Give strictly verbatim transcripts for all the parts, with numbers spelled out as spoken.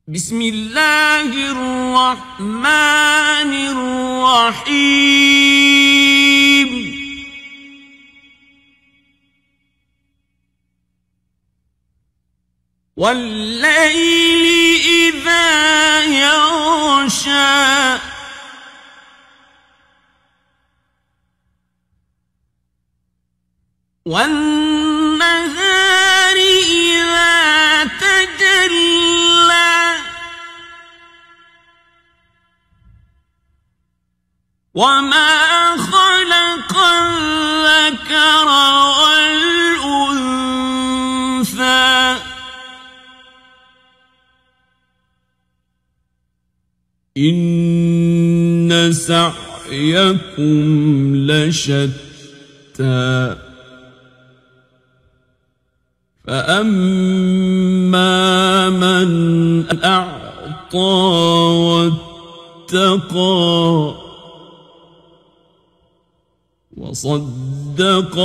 بسم الله الرحمن الرحيم والليل إذا يغشى والنهار إذا تجلى وما خلق الذكر والأنثى إن سعيكم لشتى فأما من أعطى واتقى وصدق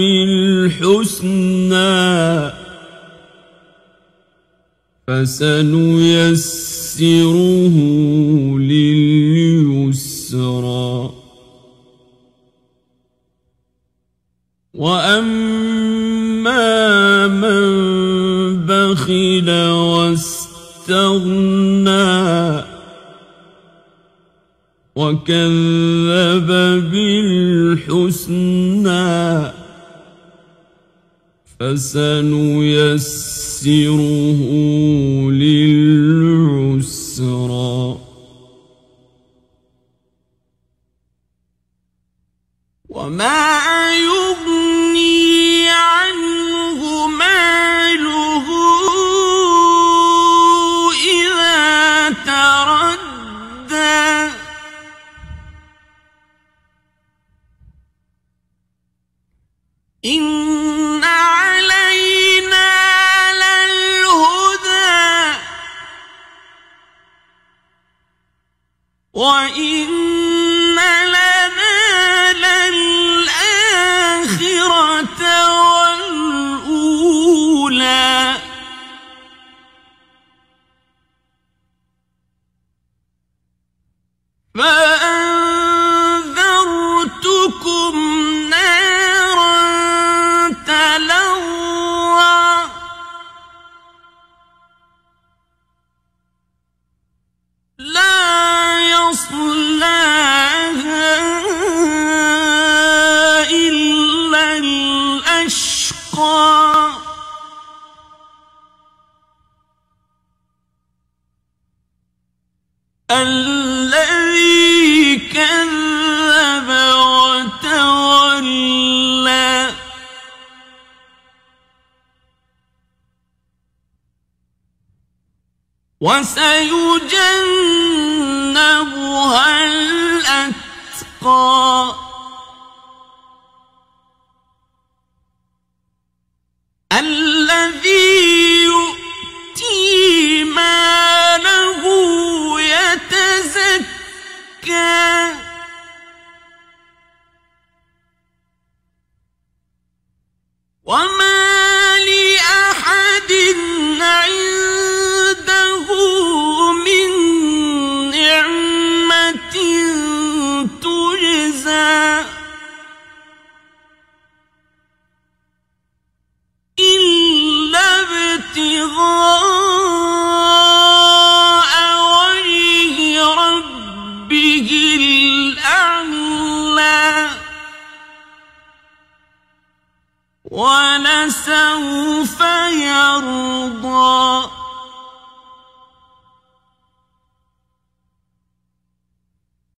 بالحسنى فسنيسره لليسرى وأما من بخل واستغنى وكذب بالحسنى فسنيسره للعسرى وما يغني عنه ماله إذا تردى إن علينا للهدى وإن لنا للآخرة والأولى فأنذرتكم نارا تلظى لا يصلاها إلا الأشقى الذي كذب وتولى وسيجنبها الأتقى الذي يؤتي ماله يتزكى وما لأحد عنده من نعمة تجزى إلا ابتغاء وجه ربه الأعلى ولسوف يرضى.